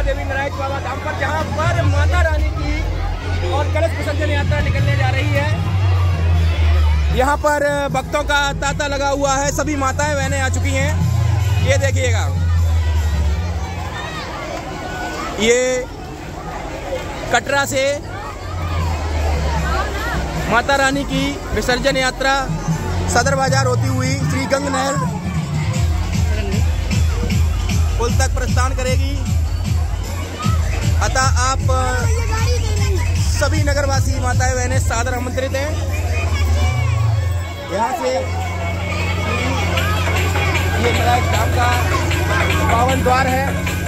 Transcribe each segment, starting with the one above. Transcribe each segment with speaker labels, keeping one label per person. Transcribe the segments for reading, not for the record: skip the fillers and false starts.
Speaker 1: देवी नारायण बाबा धाम पर, जहां पर माता रानी की और कलश विसर्जन यात्रा निकलने जा रही है। यहाँ पर भक्तों का तांता लगा हुआ है, सभी माताएं बहनें आ चुकी हैं। ये देखिएगा, ये कटरा से माता रानी की विसर्जन यात्रा सदर बाजार होती हुई श्री गंग नहर पुल तक प्रस्थान करेगी। अतः आप सभी नगरवासी माताएं बहनें सादर आमंत्रित हैं। यहाँ से ये नारायण धाम का पावन द्वार है।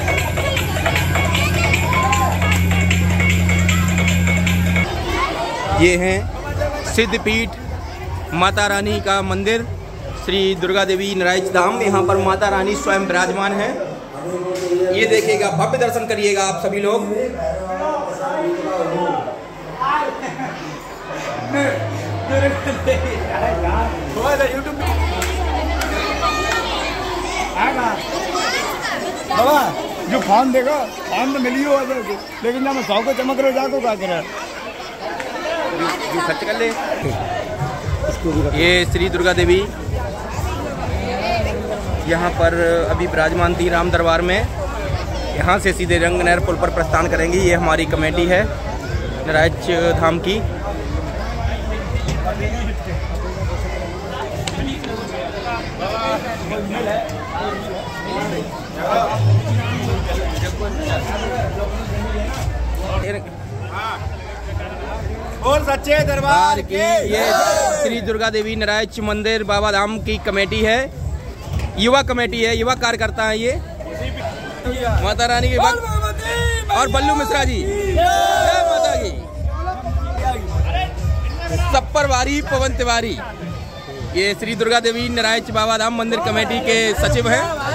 Speaker 1: ये हैं सिद्धपीठ माता रानी का मंदिर श्री दुर्गा देवी नारायण धाम। यहाँ पर माता रानी स्वयं विराजमान है। ये देखिएगा, भव्य दर्शन करिएगा आप सभी लोग।
Speaker 2: बाबा जो फॉर्म देगा, फॉर्म तो मिली हो लेकिन जब 100 को चमक रहे जाको क्या करे,
Speaker 1: जो खर्च कर ले। ये श्री दुर्गा देवी यहाँ पर अभी विराजमान थी राम दरबार में। यहाँ से सीधे रंग नहर पुल पर प्रस्थान करेंगी। ये हमारी कमेटी है नारायण धाम की।
Speaker 2: और सच्चे दरबार की
Speaker 1: ये श्री दुर्गा देवी नारायण मंदिर बाबा धाम की कमेटी है, युवा कमेटी है, युवा कार्यकर्ता है ये माता रानी के भक्त और बल्लू मिश्रा जी। जय माता की। सप्पर वारी पवन तिवारी ये श्री दुर्गा देवी नारायण बाबा धाम मंदिर कमेटी के सचिव हैं।